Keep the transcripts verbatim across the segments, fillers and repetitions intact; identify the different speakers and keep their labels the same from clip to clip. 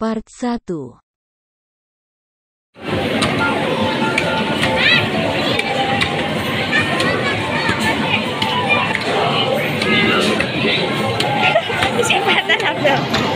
Speaker 1: part satu.
Speaker 2: Kesempatan Abdul.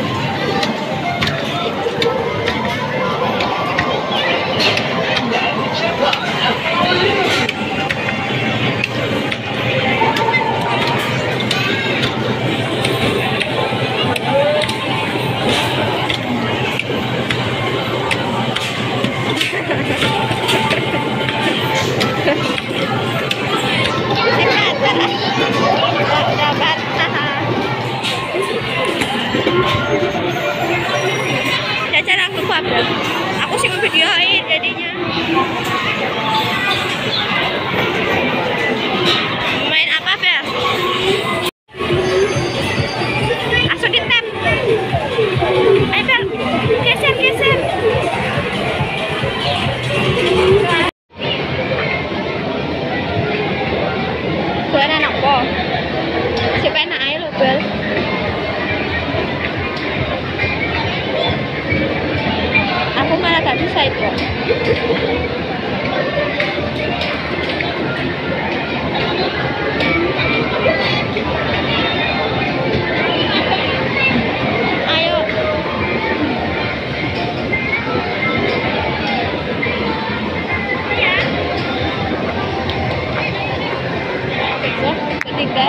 Speaker 2: Jajan aku kok Abdul. Aku sih ngevideoin jadinya. Main apa Bel? Langsung di tap. Ayo Bel, geser geser. Buat anak po. Siapa enak ayo lo Bel. Aku malah gak bisa itu. Ayo. So, ketiga.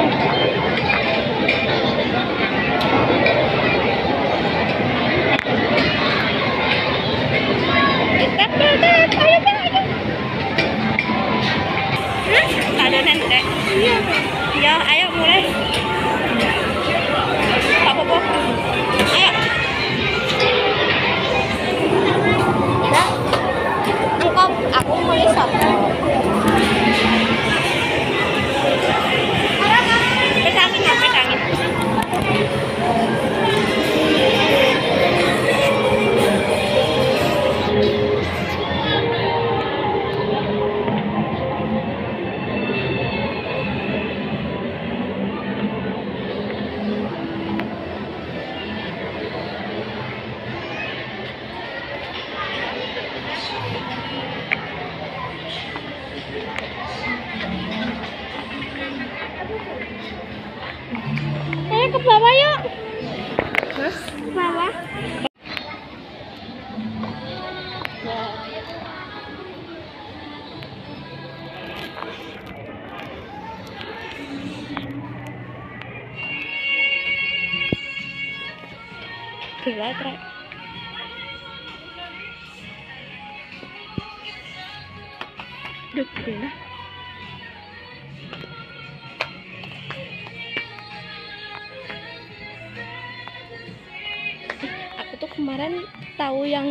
Speaker 2: Ada nenek. Iya. Ya, ayo mulai. Apa apa? Ayo. Dah. Engkau aku mulai satu. Pegangin ya, pegangin. Ayo ke bawah yuk. Hah? Ke bawah. Gila, trek. Duh, gila. Aku tuh kemarin tahu yang